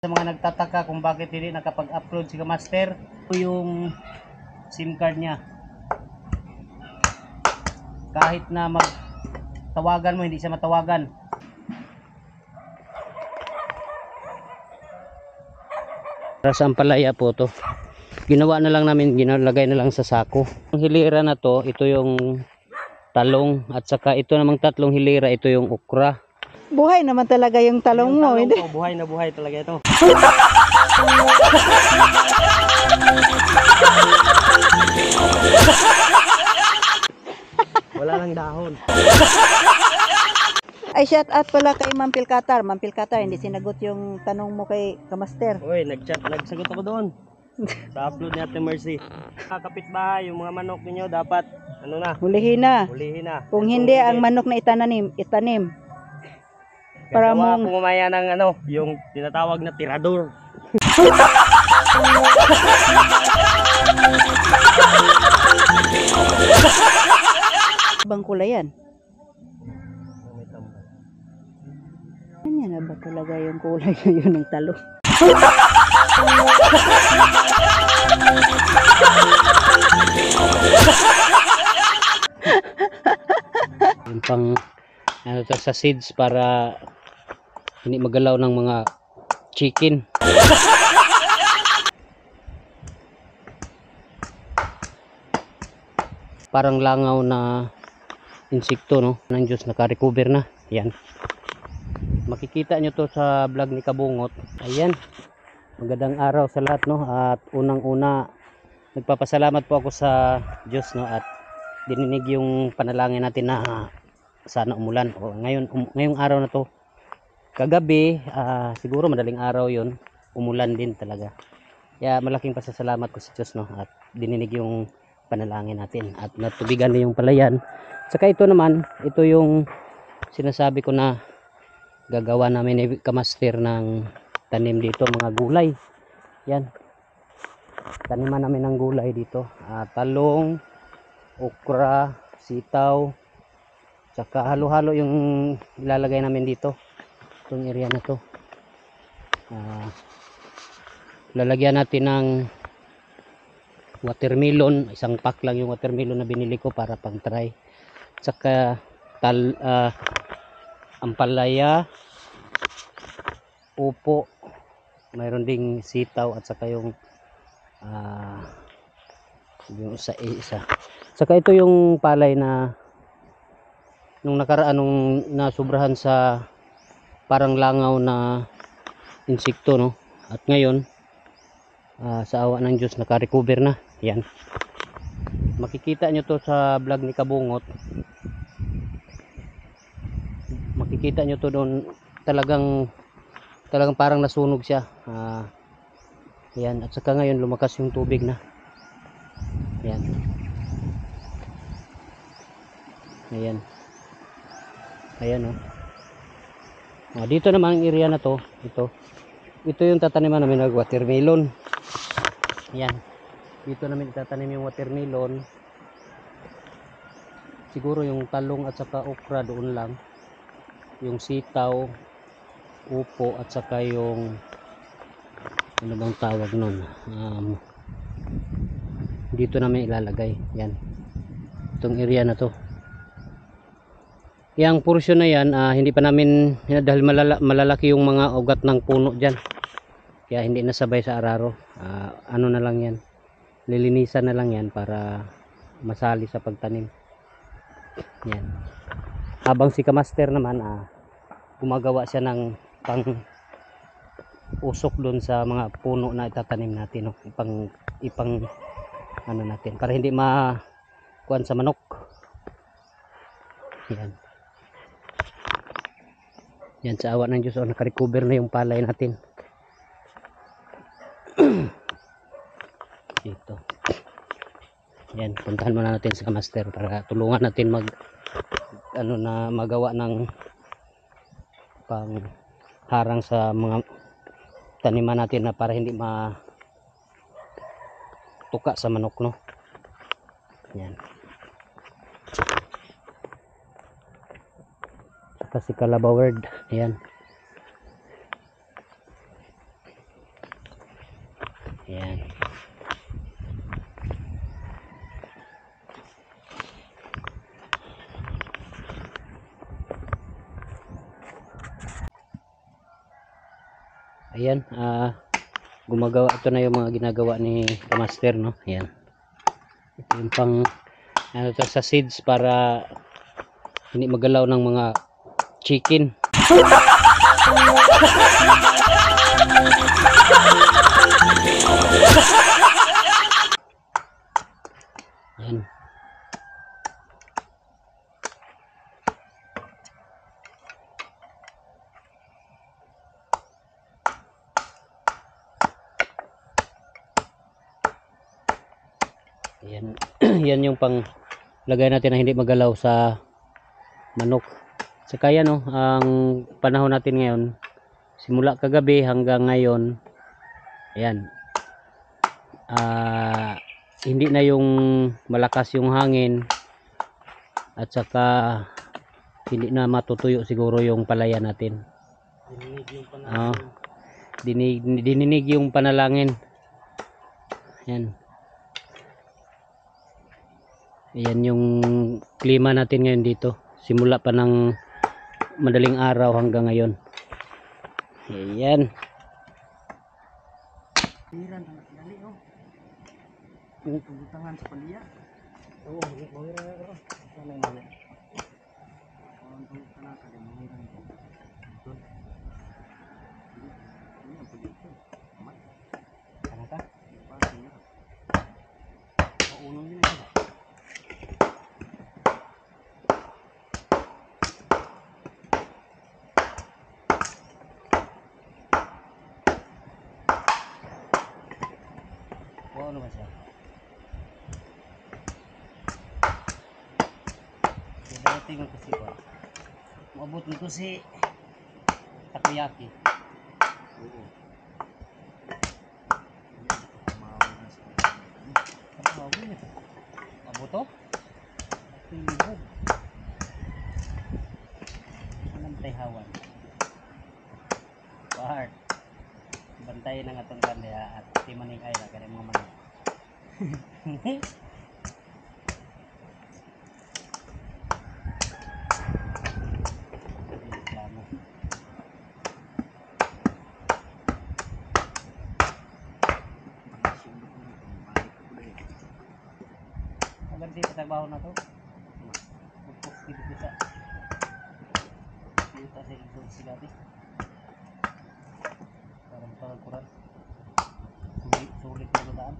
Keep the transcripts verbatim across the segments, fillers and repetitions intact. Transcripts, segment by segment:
Sa mga nagtataka kung bakit hindi nakapag-upload si Kamaster, ito yung SIM card niya. Kahit na magtawagan mo, hindi siya matawagan. Para sa ampalaya po to. Ginawa na lang namin, ginalagay na lang sa sako. Ang hilira na to, ito yung talong, at saka ito namang tatlong hilira, ito yung okra. Buhay naman talaga yung talong mo. Yung talong ko, buhay na buhay talaga ito. Wala lang dahon. Ay, shout out pala kay Ma'am Pilcatar. Ma'am Pilcatar, hindi sinagot yung tanong mo kay Kamaster. Uy, nag-chat, nagsagot ako doon. Sa upload ni Ate Mercy. Mga kapitbahay, yung mga manok ninyo dapat, ano na, Hulihin na. hulihin na. Kung hindi, ang manok na itananim, itanim. Para Gagawa mong... po mamaya ng ano, yung tinatawag na tirador. Ibang kulay yan. Ganyan na ba talaga yung kulay na yun ng talong? Yung pang ano to, sa seeds para hindi magalaw ng mga chicken. Parang langaw na insekto, no? Ng Diyos, naka-recover na. Yan. Makikita nyo to sa vlog ni Kabungot. Ayan. Magandang araw sa lahat, no? At unang-una, nagpapasalamat po ako sa Diyos, no? At dininig yung panalangin natin na sana umulan. O, ngayon, um, ngayong araw na to, kagabi, uh, siguro madaling araw yon, umulan din talaga. Kaya malaking pasasalamat ko sa Diyos, no? At dininig yung panalangin natin at natubigan na yung palayan. Saka ito naman, ito yung sinasabi ko na gagawa namin ni Kamaster ng tanim dito, mga gulay. Yan, taniman namin ng gulay dito, uh, talong, okra, sitaw, saka halo-halo yung ilalagay namin dito, itong area na to. Uh, lalagyan natin ng watermelon, isang pack lang yung watermelon na binili ko para pang try, saka tal, uh, ampalaya, upo, mayroon ding sitaw, at saka yung uh, yung isa isa saka ito yung palay na nung nakaraan, nung nasubrahan sa parang langaw na insekto, no? At ngayon uh, sa awa ng Diyos naka-recover na. Yan, makikita nyo to sa vlog ni Kabungot, makikita nyo to doon, talagang talagang parang nasunog siya. uh, yan, at saka ngayon lumakas yung tubig na. Yan, ayan, ayan, oh. Uh, dito naman ang area na to, ito ito yung tataniman namin ng watermelon. Yan, dito namin itatanim yung watermelon. Siguro yung talong at saka okra doon lang, yung sitaw, upo, at saka yung ano bang tawag nun, um, dito namin ilalagay. Yan, itong area na to, yung portion na yan, uh, hindi pa namin, dahil malala, malalaki yung mga ugat ng puno dyan, kaya hindi nasabay sa araro. Uh, ano na lang yan, lilinisan na lang yan para masali sa pagtanim. Yan, habang si Kamaster naman uh, gumagawa siya ng pang usok doon sa mga puno na itatanim natin, no? ipang ipang ano natin para hindi makuan sa manok. Yan, yan, sa awa ng Diyos, oh, naka-recover na yung palay natin. Dito, yan, puntahan muna natin si Kamaster para tulungan natin mag ano na magawa ng pang harang sa mga taniman natin na para hindi matuka sa manok, no? Yan, saka si Calabaward, yan, Ayan. Ayan, ah gumagawa ito na yung mga ginagawa ni Master, no? Ayan. Ito yung pang ano to, sa seeds para hindi magalaw ng mga chicken. Ayan. Ayan. Yan yung pang lagay natin na hindi magalaw sa manok. Saka yan, no, ang panahon natin ngayon simula kagabi hanggang ngayon, ayan, ah, hindi na yung malakas yung hangin at saka hindi na matutuyo siguro yung palaya natin. Dininig yung panalangin. Ah, dinig, dininig yung panalangin. Ayan. Ayan yung klima natin ngayon dito. Simula pa ng madaling araw hanggang ngayon. Ayan. Piran ang dali oh. Tubutangan sa paliya. Oo, mawira ra. Sana mali. Ang tubutan ka din mawira nito. Doon. Ini ang pagito. Amat. Kanaka? Pati niya. Maunong din ito. Ano ba siya? Dadating ang kasi ko. Maabot nito si takoyaki. Oo. Maabot to? Tingin. Anong tayhawan? Bahar. Bantayan ng atong kandya at timaning ay na kaya mga manok. Agad di trabaho na to. Pupuk dito bisa. Kita sa isog sila di. Parang parang kurang. Sulit sulit na daan.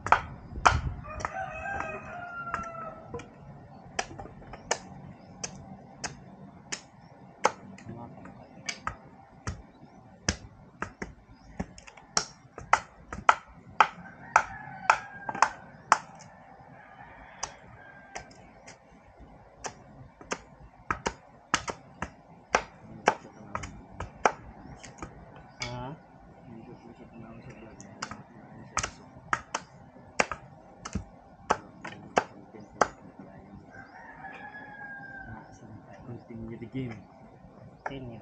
Continue the game. Continue.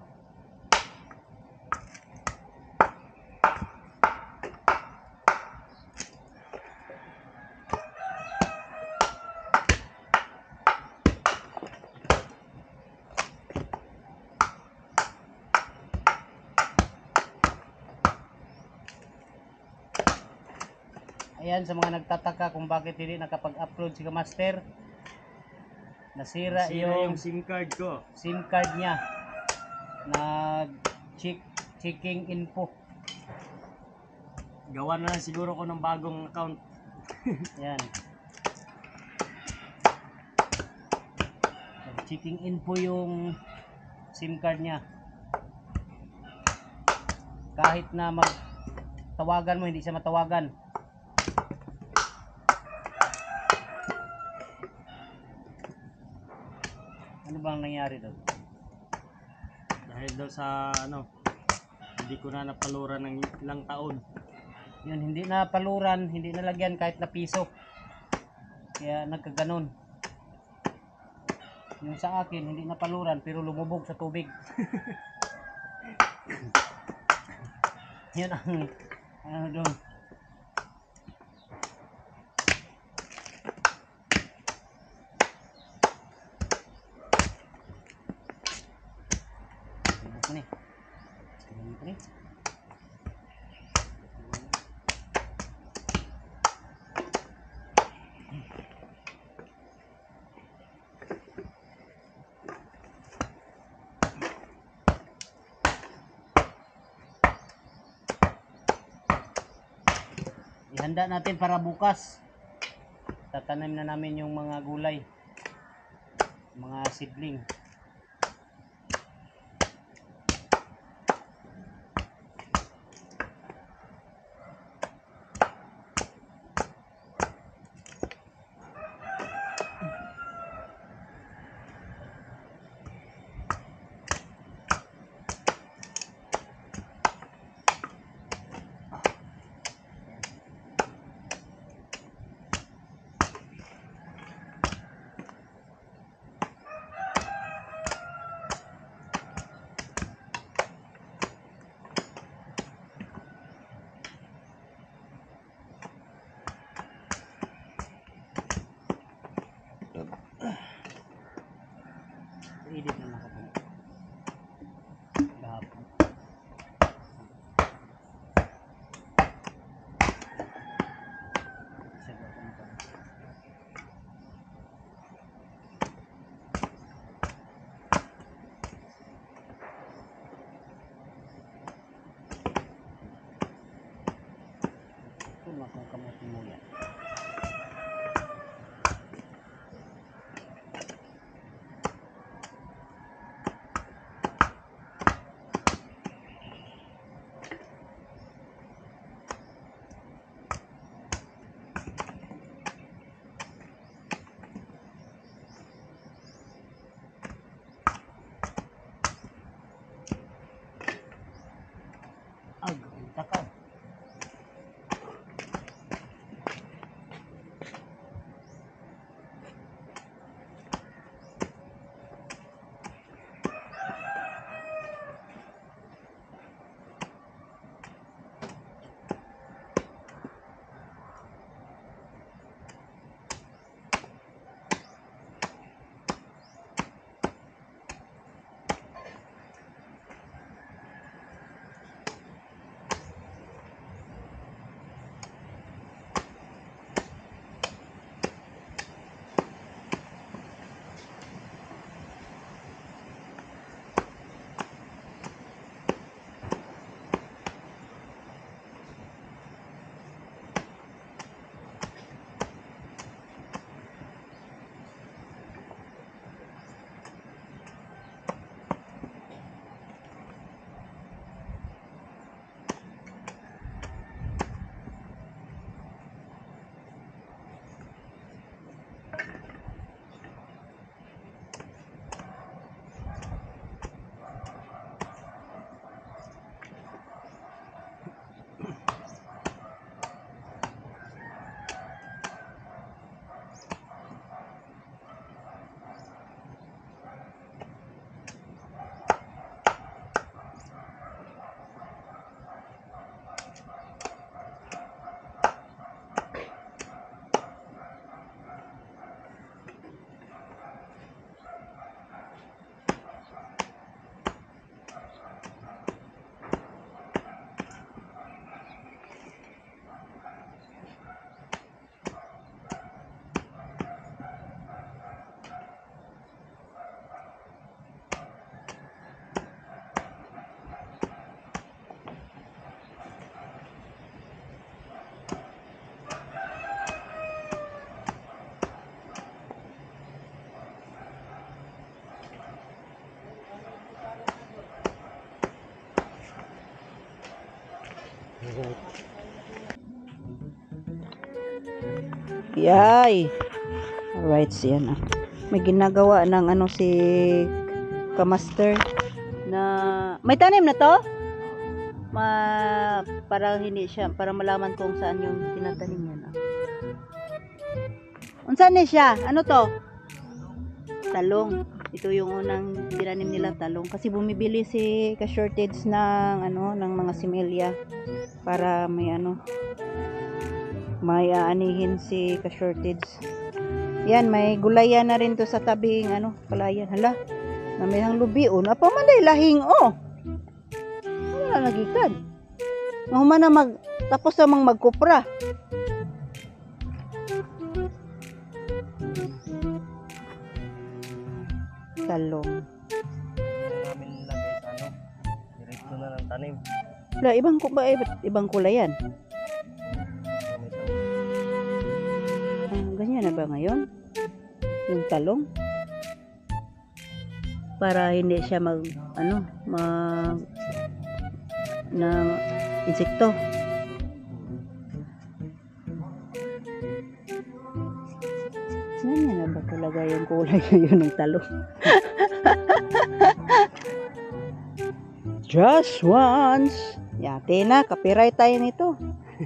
Ayan, sa mga nagtataka kung bakit hindi nakapag-upload si Master, nasira, nasira yung, yung SIM card ko. SIM card niya. Nag check checking info. Gawa na lang siguro ko ng bagong account. Yan. Nag checking info yung SIM card niya. Kahit na magtawagan mo, hindi siya matawagan. Ano bang nangyari doon? Dahil daw sa ano, hindi ko na napaluran ng ilang taon. Yun, hindi na paluran, hindi nalagyan kahit na piso. Kaya nagkaganon. Yung sa akin, hindi na paluran pero lumubog sa tubig. Yun ang ano doon. ihanda natin para bukas. Tatanim na namin yung mga gulay, mga seedling. Edit na nakapag gahapon. Sige, punta. Tulak ng kamote mo yan. Ag, takal. Yay! Alright, siyan ah. May ginagawa ng ano si Kamaster na may tanim na to? Ma para hindi siya, para malaman kung saan yung tinatanim niya na. Unsan ni siya? Ano to? Talong. Ito yung unang tinanim nila, talong, kasi bumibili si ka-shortage ng ano, ng mga similya para may ano, may aanihin si ka-shortage. Yan, may gulayan na rin to sa tabing ano, palayan. Hala, na may hang lubi o, napamanday lahing o. Wala nagikan. Mahuman na mag, tapos namang magkupra. Talong. Namin nilagay sa ano, diretso na ng tanim. Wala, ibang, ibang kulay yan. May Ganyan na ba ngayon? Yung talong? Para hindi siya mag, ano, mag, ng insekto. Ganyan na ba talaga yung kulay ngayon ng talong? Just once. Yate na, copyright tayo nito.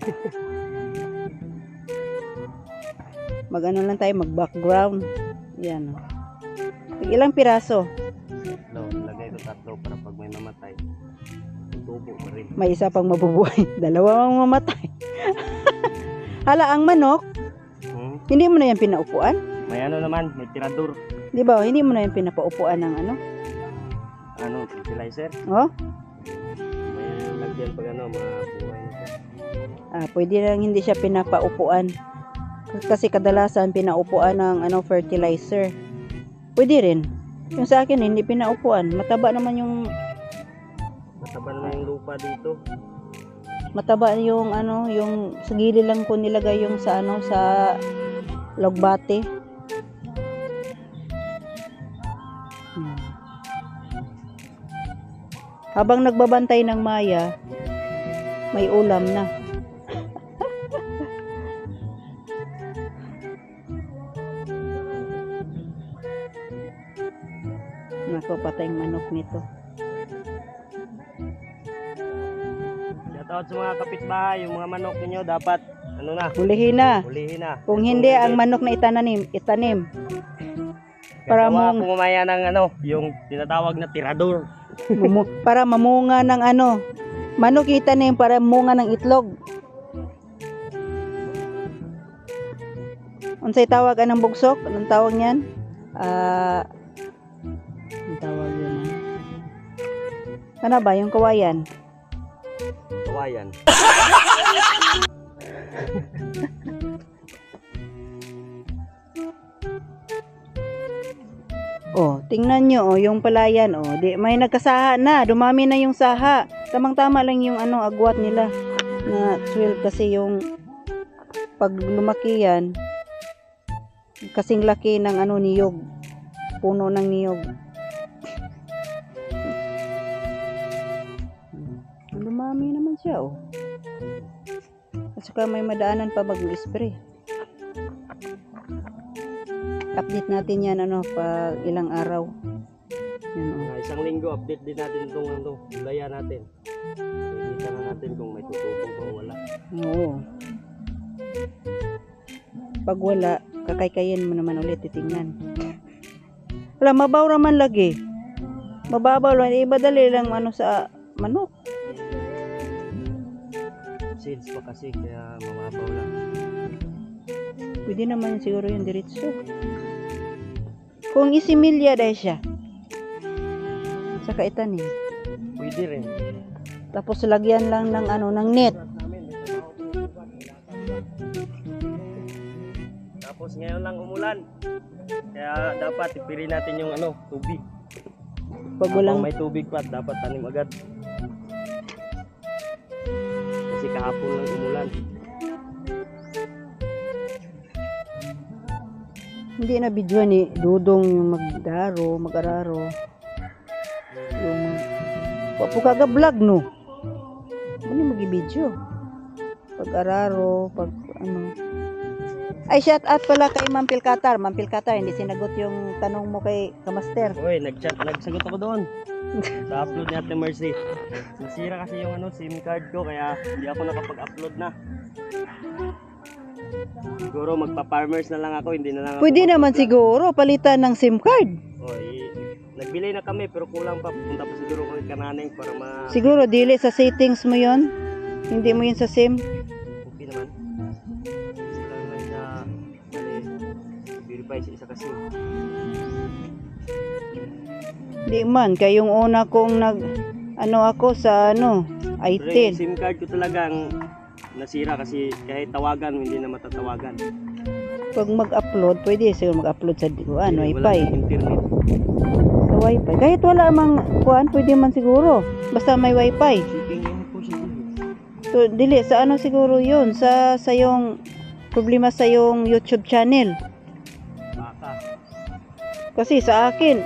Mag-ano lang tayo, mag-background. Yan. Ilang piraso? No, lagay ko tatlo para pag may mamatay, tubo pa rin. May isa pang mabubuhay. Dalawa ang mamatay. Hala, ang manok, Hmm? hindi mo na yan pinaupuan? May ano naman, may tirador. Di ba? Hindi mo na yan pinapaupuan ng ano? Ano, fertilizer. Oh? May lagyan pag ano, mga buhay nito. Ah, pwede lang hindi siya pinapaupuan. Kasi kadalasan pinaupuan ng ano, fertilizer. Pwede rin. Yung sa akin hindi pinaupuan. Mataba naman yung Mataba naman yung lupa dito. mataba yung ano, yung sa gilid lang ko nilagay yung sa ano, sa logbate. Hmm. Habang nagbabantay ng Maya, may ulam na. Nako, patay yung manok nito. Shoutout sa mga kapitbahay, yung mga manok ninyo dapat ano na, Hulihin na. hulihin na. Kung hindi, ang manok na itananim, itanim. para Para mong- mo kumamaya ng ano, yung tinatawag na tirador. Mumu- para mamunga ng ano, manok itanim para munga ng itlog. Unsay tawag anang bugsok? Anong tawag niyan? Ah, anong tawag yun? Ano ba yung kawayan? Kawayan. Oh, tingnan nyo, oh, yung palayan, oh, di, may nagkasaha na, dumami na yung saha. Tamang-tama lang yung ano, agwat nila na twelve kasi yung pag lumaki yan, kasing laki ng ano, niyog. Puno ng niyog. Dumami naman siya, oh. At saka may madaanan pa mag-spray. Update natin yan ano pag ilang araw. Yan, oh. Uh, isang linggo update din natin itong ano, gulaya natin. Nakikita na natin kung may tutubong o wala. Oo. Pag wala, kakaykayin mo naman ulit titingnan. Wala, mabaw naman lagi. Mababaw lang. Iba dali lang ano sa manok. Seeds pa kasi kaya mamabaw lang. Pwede naman siguro yung diretso. Kung isimilya dahil siya. Saka itanim. Pwede rin. Tapos lagyan lang ng ano, ng net. Tapos ngayon lang umulan. Kaya dapat ipirin natin yung ano, tubig. Pag Habang walang may tubig pa, dapat tanim agad. Kasi kahapon lang umulan. hindi na video ni Dudong yung magdaro, mag-araro. Yung wapo kaga vlog no. Ano magi-video? Pag-araro, pag ano. Ay, shout out pala kay Ma'am Pilcatar. Ma'am Pilcatar, hindi sinagot yung tanong mo kay Kamaster. Uy, nag-chat, nagsagot ako doon. Sa upload ni Ate Mercy. Nasira kasi yung ano, SIM card ko kaya hindi ako nakapag-upload na. Siguro magpa-farmers na lang ako, hindi na lang ako. Pwede naman mag-upload. siguro palitan ng SIM card. Oy, nagbili na kami pero kulang pa. Punta pa siguro ko kay Kananeng para ma... Siguro dili sa settings mo yon. Hindi mo yun sa SIM. Okay naman. Sila lang na bali, verify sa isa kasi. Di man, kay yung una kong nag ano ako sa ano, Pero yung I ten. SIM card ko talagang nasira kasi kahit tawagan hindi na matatawagan. Pag mag-upload, pwede siguro mag-upload sa ano, Wala Wi-Fi. nang internet. Sa Wi-Fi. Kahit wala mang kuan, pwede man siguro. Basta may Wi-Fi. Shipping yun po siya. So, dili sa ano siguro yun, sa sa yung problema sa yung YouTube channel. Baka. Kasi sa akin,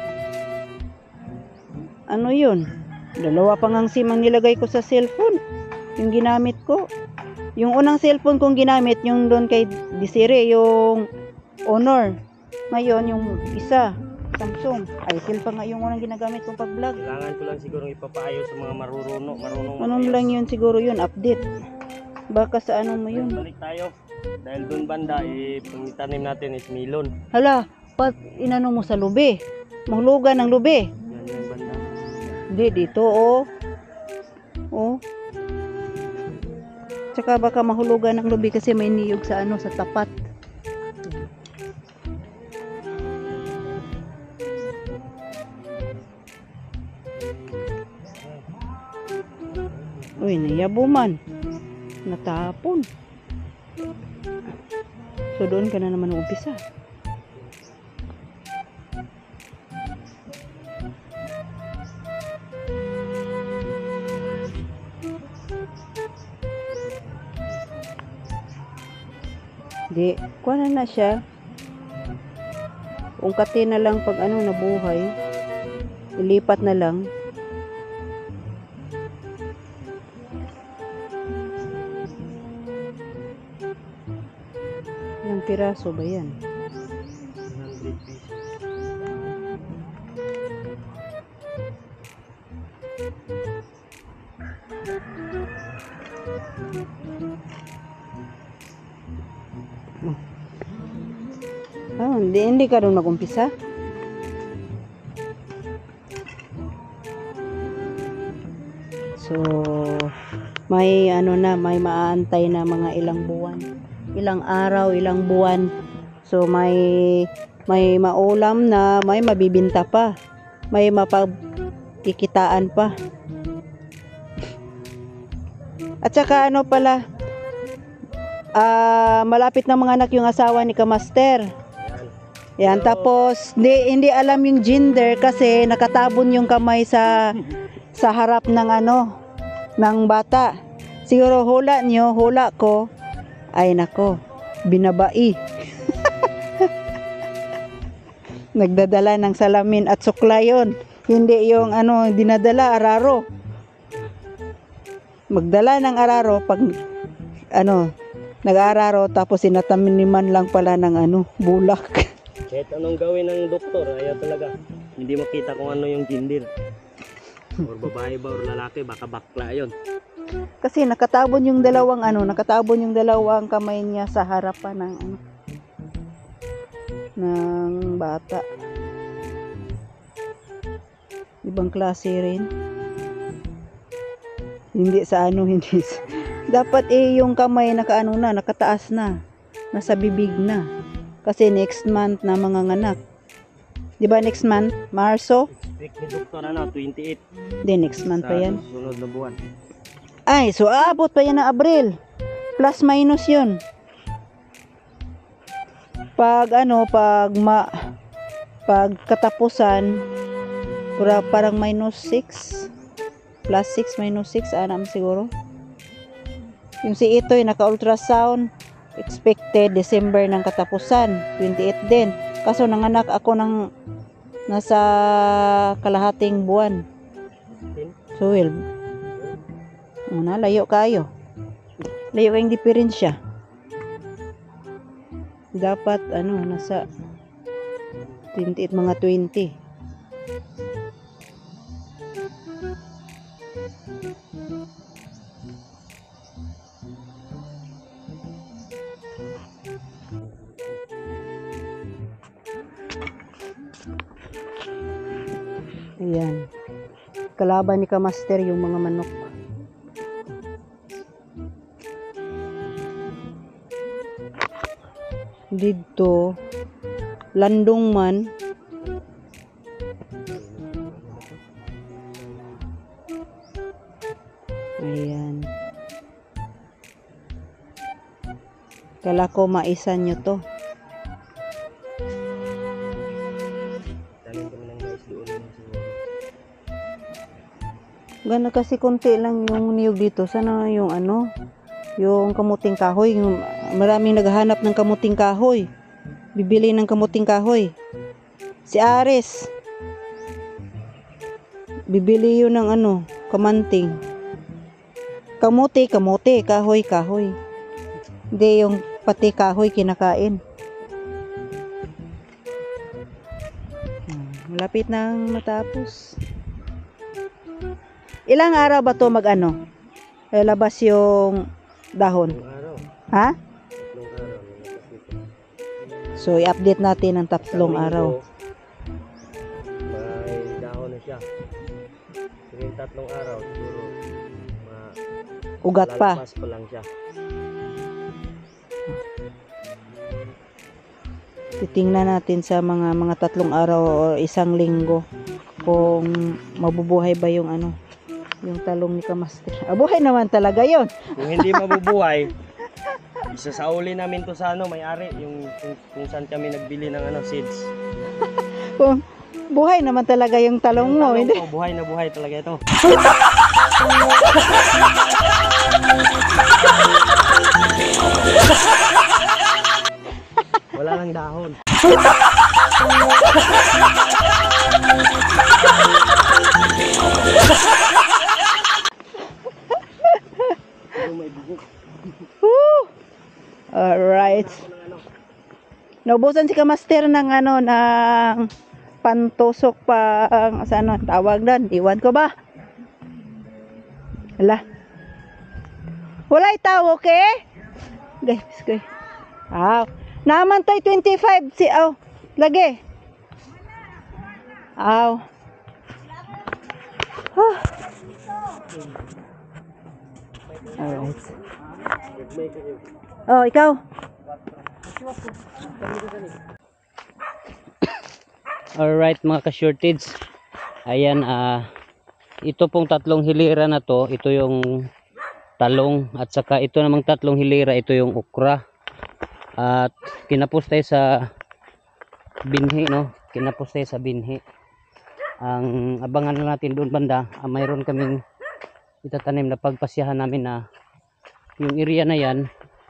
ano yun? Dalawa pang ang SIM ang nilagay ko sa cellphone. Yung ginamit ko. Yung unang cellphone kong ginamit, yung doon kay Desiree, yung Honor. Ngayon, yung isa, Samsung. Itel pa nga yung unang ginagamit kong pag-vlog. Kailangan ko lang siguro ipapaayos sa mga marurunong, marunong Ano mag-ayos. lang yun siguro yun, update. Baka sa ano mo yun. Balik tayo. Dahil doon banda, eh, pangitanim natin is melon. Hala, pat inano mo sa lubi. Mahulugan ng lubi. Yan yung banda. Hindi, dito, oh. Oh. Tsaka baka mahulugan ng lubi kasi may niyog sa ano, sa tapat. Uy, nayabuman. Natapon. So, doon ka na naman umpisa. Di, kuha na na siya. Ungkatin na lang pag ano nabuhay. Ilipat na lang. Ilang piraso ba yan? one hundred pieces. Ah, hindi, hindi ka doon nag-umpisa? So, may ano na, may maantay na mga ilang buwan. Ilang araw, ilang buwan. So, may may maulam na, may mabibinta pa. May mapagkikitaan pa. At saka ano pala, ah malapit na mga anak yung asawa ni Kamaster. Yan, tapos hindi, hindi alam yung gender kasi nakatabon yung kamay sa sa harap ng ano, ng bata. Siguro hula nyo, hula ko, ay nako, binabai. Nagdadala ng salamin at suklayon. Hindi yung ano, dinadala, araro. Magdala ng araro pag ano, nag-araro tapos sinatamiman lang pala ng ano, bulak. Kahit anong gawin ng doktor, ayaw talaga. Hindi makita kung ano yung gender. Or babae ba or lalaki, baka bakla yun. Kasi nakatabon yung dalawang ano, nakatabon yung dalawang kamay niya sa harapan ng ano, ng bata. Ibang klase rin. Hindi sa ano, hindi sa... Dapat eh yung kamay nakaano na, nakataas na. Nasa bibig na. Kasi next month na manganganak. 'Di ba next month? Marso? Week ni doktor ano, twenty-eight. Hindi, next month pa yan. Sunod na buwan. Ay, so aabot pa yan ng Abril. Plus minus yun. Pag ano, pag ma... Pag katapusan, pura, parang minus six. Plus six, minus six, anam siguro. Yung si Itoy, naka-ultrasound. Expected December ng katapusan. twenty-eight din. Kaso nanganak ako ng nasa kalahating buwan. twelve. Una, layo kayo. Layo kayong diferensya. Dapat ano, nasa twenty-eight, mga twenty. Ayan. Kalaban ni Kamaster yung mga manok. Dito, landong man. Ayan. Kala ko maisan nyo to. Tanim kami ng mais doon ng siguro. Gana kasi konti lang yung niyog dito. Sana yung ano, yung kamuting kahoy, yung maraming naghahanap ng kamuting kahoy. Bibili ng kamuting kahoy. Si Aris. Bibili yun ng ano, kamanting. Kamuti, kamuti, kahoy, kahoy. Hindi yung pati kahoy kinakain. Malapit nang matapos. Ilang araw ba to mag ano? Lalabas yung dahon. Araw. Ha? Tatlong araw. So i-update natin ang tatlong araw. May dahon na siya. Yung tatlong araw siguro ma Ugat pa. lalabas pa lang siya. Titingnan natin sa mga mga tatlong araw o isang linggo kung mabubuhay ba yung ano, yung talong ni Kamaster. Ah, buhay naman talaga yon. Kung hindi mabubuhay, isasauli namin to sa ano, may-ari, yung kung, kung saan kami nagbili ng ano, seeds. Kung buhay naman talaga yung talong mo, Talong hindi. to, buhay na buhay talaga ito. Wala lang dahon. Woo! Alright. Naubusan si Kamaster ng ano, ng pantusok pa, ang sa ano, tawag doon. Iwan ko ba? Hala. Wala itaw, okay? Guys, guys. Ah, naman tayo twenty-five si aw. Lagi. Aw. Ah. Alright. Oh, ikaw. Alright mga ka-shortage. Ayan, ah ito pong tatlong hilira na to, ito yung talong at saka ito namang tatlong hilira, ito yung okra. At kinapos tayo sa binhi, no? Kinapos tayo sa binhi. Ang abangan na natin doon banda, ah, mayroon kaming itatanim na pagpasyahan namin na yung area na yan,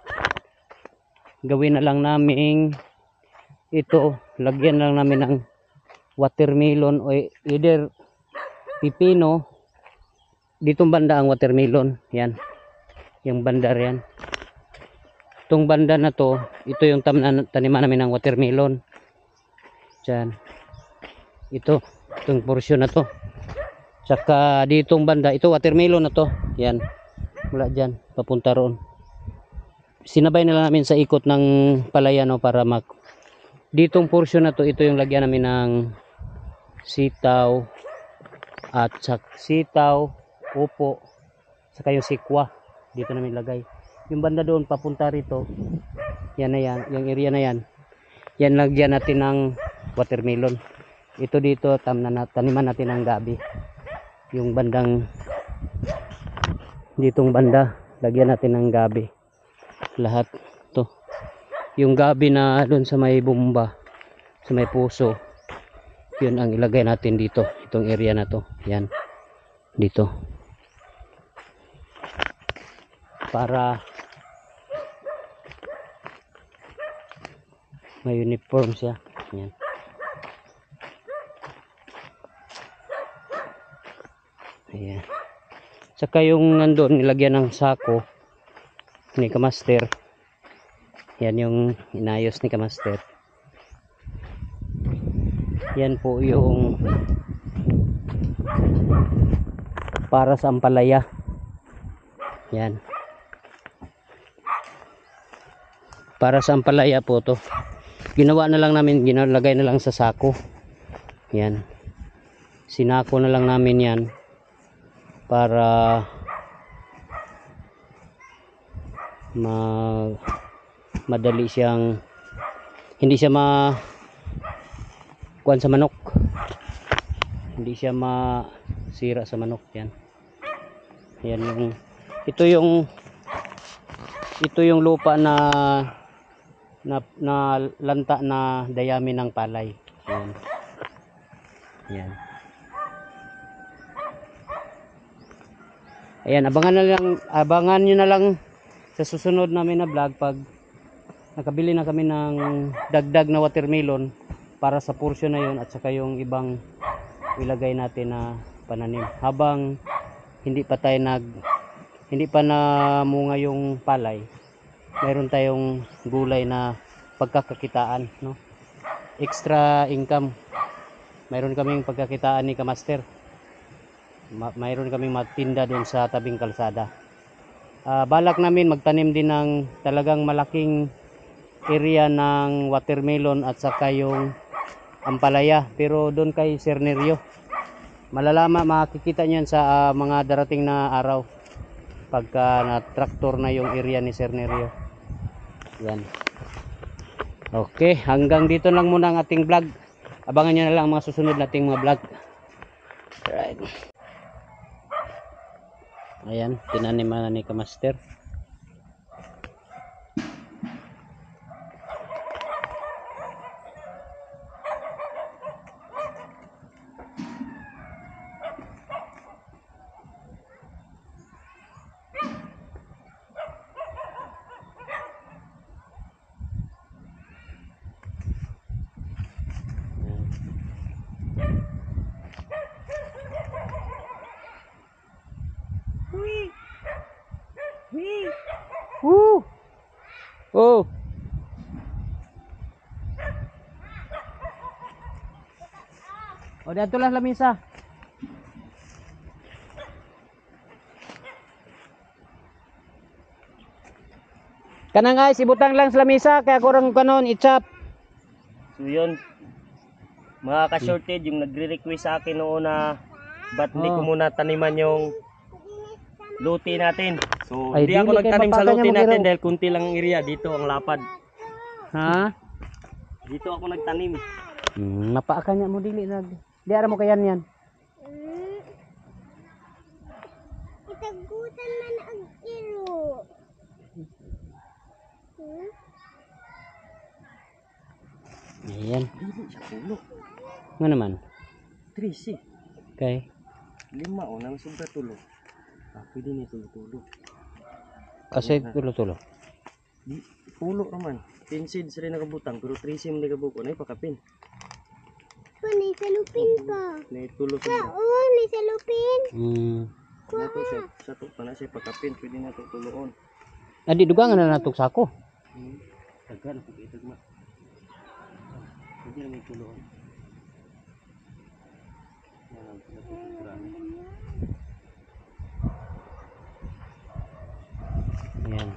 gawin na lang namin ito, lagyan lang namin ng watermelon o either pipino. Ditong banda ang watermelon, yan, yung banda riyan. Itong banda na to, ito yung tam taniman namin ng watermelon. Diyan, ito, itong portion na to. Tsaka ditong banda, ito watermelon na to, yan, mula dyan papunta roon. Sinabay na lang namin sa ikot ng palayan, no, para mag ditong portion na to, ito yung lagyan namin ng sitaw at sak sitaw, upo, saka yung sikwa. Dito namin lagay. Yung banda doon papunta rito, yan na yan, yung area na yan, yan lagyan natin ng watermelon. Ito dito tam na taniman natin ng gabi. Yung bandang ditong banda, lagyan natin ng gabi. Lahat to. Yung gabi na doon sa may bomba, sa may puso, yun ang ilagay natin dito, itong area na to, yan, dito, para may uniform siya, yan. Ayan. Saka yung nandun nilagyan ng sako ni Kamaster, yan yung inayos ni Kamaster. Yan po yung para sa ampalaya. Yan. Para sa ampalaya po to. Ginawa na lang namin, ginalagay na lang sa sako. Yan. Sinako na lang namin yan para ma madali siyang, hindi siya ma kuan sa manok, hindi siya masira sa manok. Yan, yan yung ito yung ito yung lupa na na, na lanta na dayami ng palay. Yan, yan. Ayan, abangan na lang, abangan nyo na lang sa susunod namin na vlog pag nakabili na kami ng dagdag na watermelon para sa portion na yun at saka yung ibang ilagay natin na pananim. Habang hindi pa tayo nag hindi pa namunga yung palay, mayroon tayong gulay na pagkakakitaan, no? Extra income. Mayroon kaming pagkakitaan ni Kamaster. Ma mayroon kaming matinda doon sa tabing kalsada. Uh, balak namin magtanim din ng talagang malaking area ng watermelon at saka yung ampalaya, pero doon kay Sir Nerio. Malalaman, makikita niyan sa uh, mga darating na araw pagka na traktor na yung area ni Sir Nerio. Yan. Okay, hanggang dito lang muna ang ating vlog. Abangan nyo na lang ang mga susunod nating mga vlog. Alright. Ayan, tinaniman na ni Kamaster. Woo! Oh! O, dito lang lamisa. Kanang ay, sibutang lang sa lamisa, kaya kurang kanon, i-chop. So yun, mga ka-shorted, yung nagre-request sa akin noon na ba't hindi ko Oh. muna taniman yung luti natin. So Ay, hindi ako dili, kay nagtanim sa papaka luti niya natin magiraw. dahil kunti lang ang area. Dito ang lapad. Ha? Dito ako nagtanim. Hmm, napaakan niya mo dili nag. Di ara mo kayan yan. Itagutan man ang iro. Ayan. Dili siya pulo. Nga naman. Trisi. Okay. Lima o nang sobra tulo. Ah, pwede ni tulo-tulo. Kasi tulo-tulo. Di, pulo naman. ten seeds rin nakabutang pero trisi mo nakabuko. Na ipakapin. Oh, may salupin pa. Na tulo sobra. Oh, may salupin. Hmm. Na to siya. Sa to pa na siya pakapin. Pwede na ito tuloon. Adi dugangan na natok sako. Hmm. Tagal ako ito ma. Pwede na may tuloon. Yan ang pinatuturan. Ayan.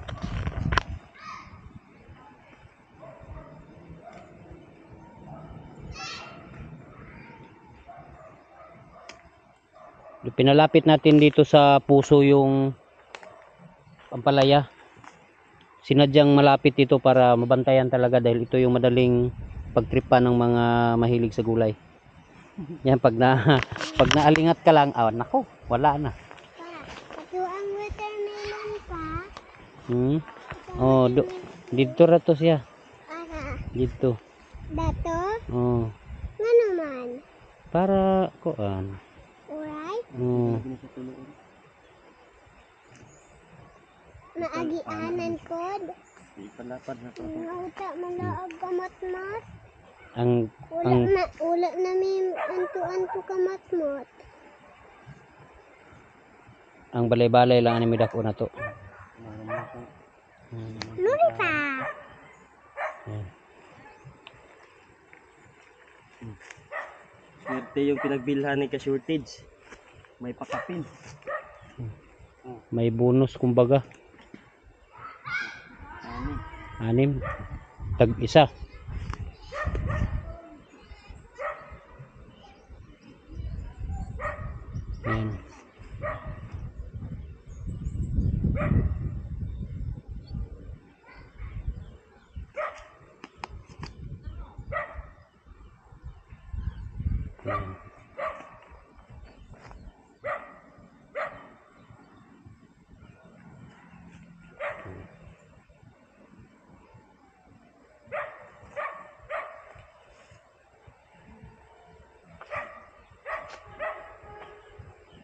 Pinalapit natin dito sa puso yung ampalaya. Sinadyang malapit dito para mabantayan talaga dahil ito yung madaling pagtripa ng mga mahilig sa gulay. Yan, pag na pag naalingat ka lang, ah, nako, wala na. Ito ang watermelon pa. Hmm. Oh, do, dito ra to siya. Ara. Dito. Dato. Oh, Nga naman. para kuan. Alright. Oh. Pwede na siya tuloon. Naagianan kod. Ipalapad na to. Nauta malaag kamatmat. Ang Wala ang na, wala na may anto-anto kamatmat. ang balay-balay lang ani midako na to. Marami ko. Hmm. Lollipop. Ayan. Swerte yung pinagbilhan ni ka-shortage. May pakapin. May bonus kumbaga. Ani. Anim. Tag isa. Ayan. Ayan.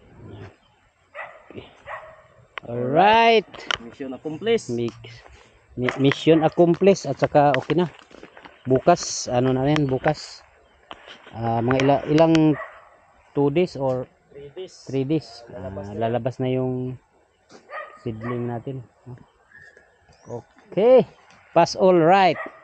Alright. Mission accomplished. Mix. Mi- mission accomplished at saka okay na. Bukas, ano na yan, bukas. Ah, mga ila, ilang two days or three days. three days. Ah, lalabas na yung seedling natin. Okay. Pass all right.